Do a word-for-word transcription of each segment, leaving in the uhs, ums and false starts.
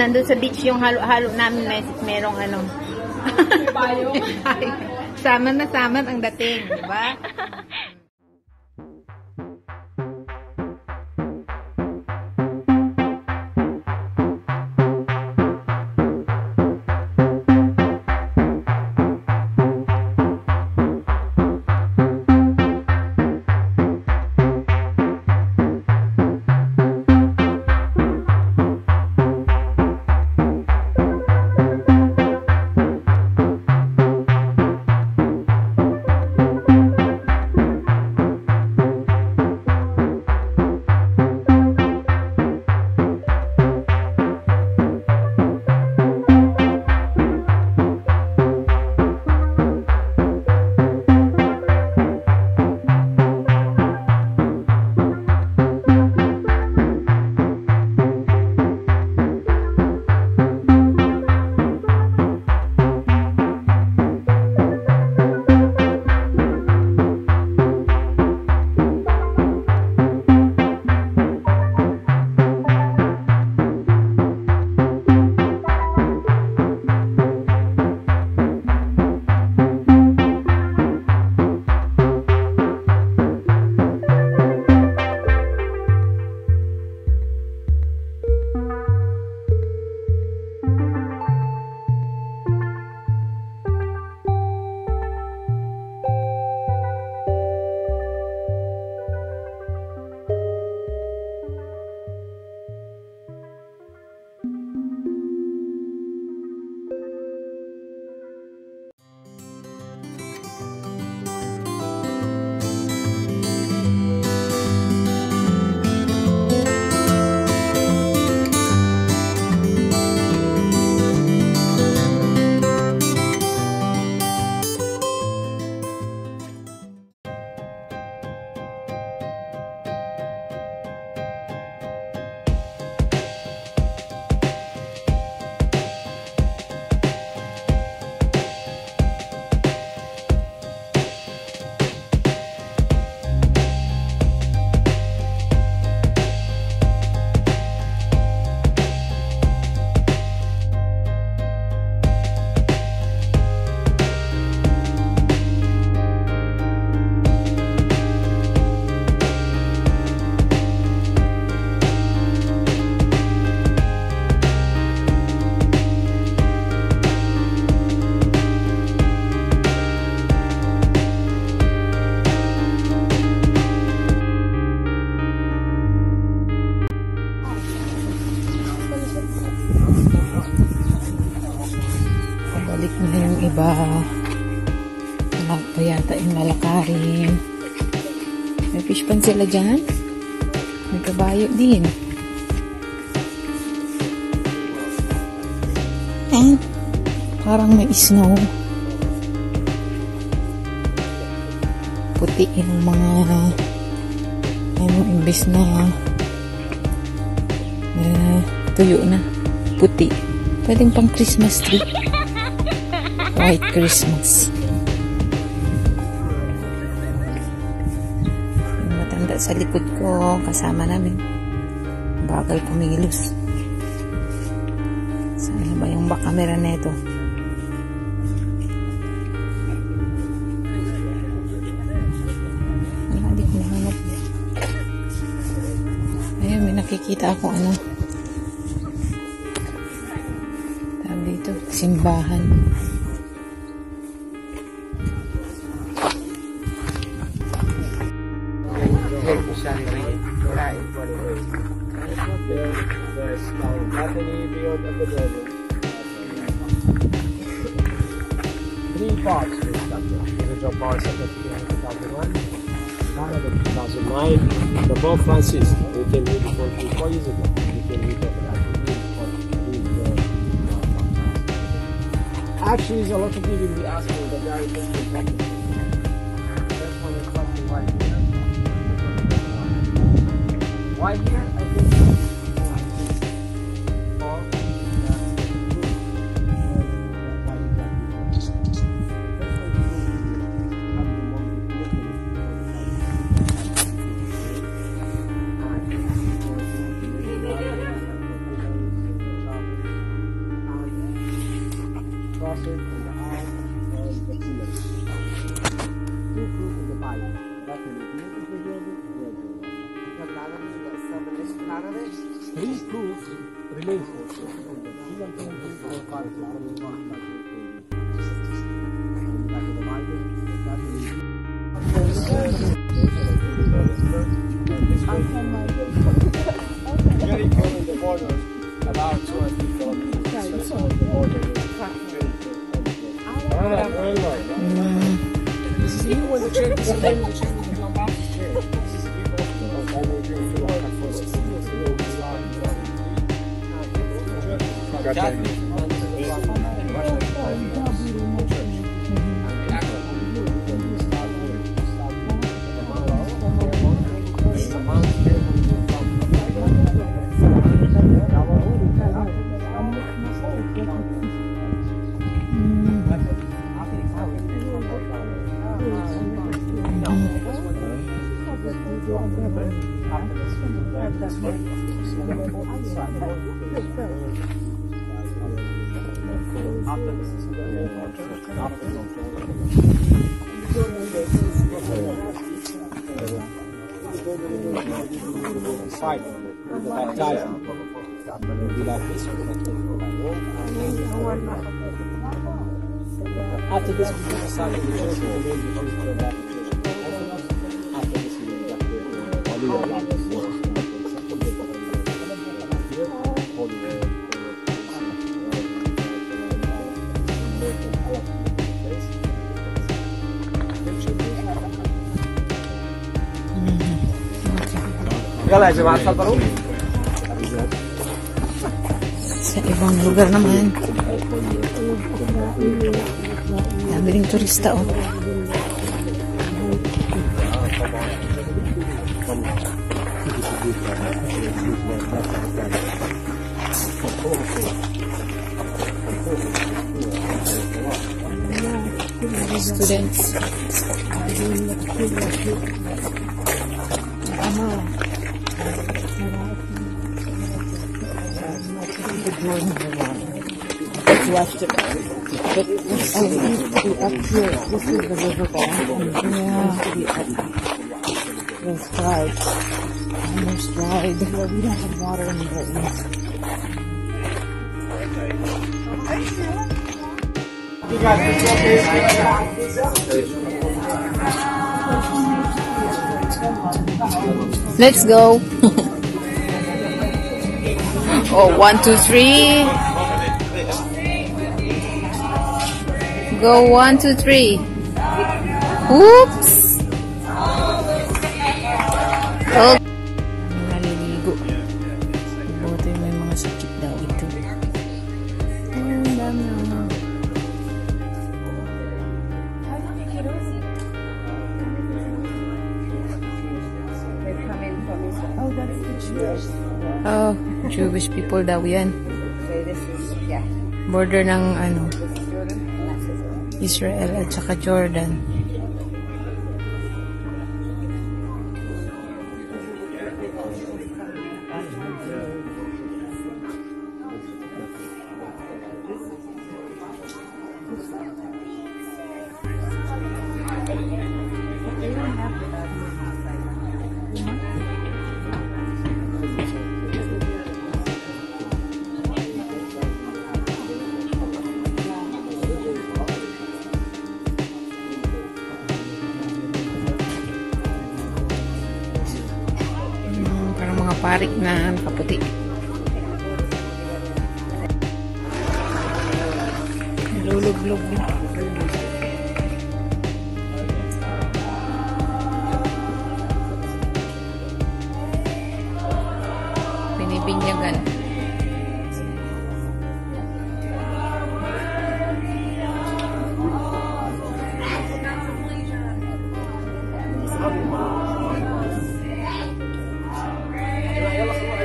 nandun sa beach yung halo-halo namin, may merong ano. Sama na sama ang dating, di ba? Iba, wala pa yata yung lalakarin. May fish pan sila dyan. May kabayo din. Eh, parang may snow. Puti yung mga ano, imbis na uh, tuyo na. Puti. Pwedeng pang Christmas tree. White Christmas. Yung matanda sa likod ko, kasama namin. Bagal kumilos. Sana ba yung bakamera na ito? Wala, di ko nahanap. Ayun, may nakikita ako ano. Tawag dito, simbahan. Three parts were structured. The original parts of the two thousand one, one of the two thousand nine, the Pope Francis, we came here before three, four years ago. We came here for that. Actually, there's a lot of people will be asking the guy who is talking. That's one is talking right here. Why here? I think Three proofs remain false. Very close in the border, about two or three kilometers. So the border is very close. This is even when the chair is the chair is not about the chair. This is the people who are doing the work for sixteen years. Side the baptizing will be like this. After this, we will decide the church will be able to go back to church. After this, we will get the Holy Land. Kala jemaah asal baru. Sa ibang lugar naman. Dami ring turista, oh. Students. Let's watch it. But this oh, it needs to be up here. This is the riverbed. Yeah. It needs to be up. Let's slide. Almost slide. Yeah, we don't have water in Britain. Let's go. Oh, one, two, three. Go, one, two, three. Oops. Oh. Naliligo. Buti may mga sakit daw ito. Ang dami naman. Oh, that's the Jewish. Oh, Jewish people daw yan. So this is, yeah. Border ng ano, This is Jordan. And that's Israel. Israel at saka Jordan. Parik na kaputi. Luluglog din. Pinibinyagan.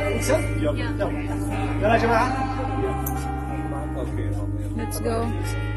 Let's go.